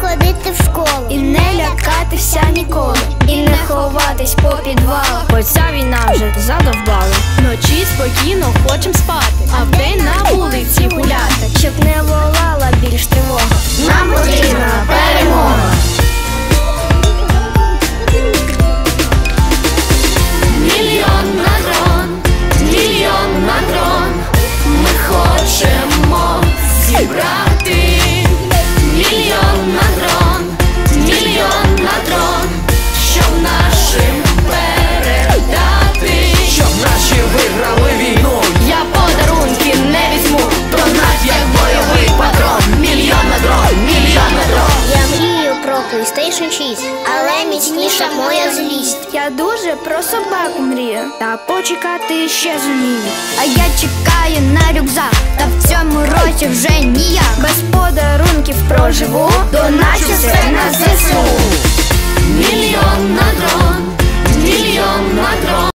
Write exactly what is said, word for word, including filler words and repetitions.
ходити в школу, і не лякатися ніколи, і не ховатись по підвалу, бо ця війна вже задовбала. Вночі спокійно хочем спати, а вдень на вулиці гуляти, щоб не волала більш тривога. нам потрібна перемога. Мільйон на дрон, мільйон на дрон, ми хочемо зібрати. Мільйон на дрон, мільйон на дрон, щоб нашим передати, щоб наші виграли війну. я подарунки не візьму, до нас як бойовий патрон. Мільйон на дрон, мільйон на дрон. Я мрію про PlayStation шість, але міцніша моя злість. Я дуже про собаку мрію, та почекати ще зумію. А я чекаю на рюкзак, та в цьому році вже ніяк. Без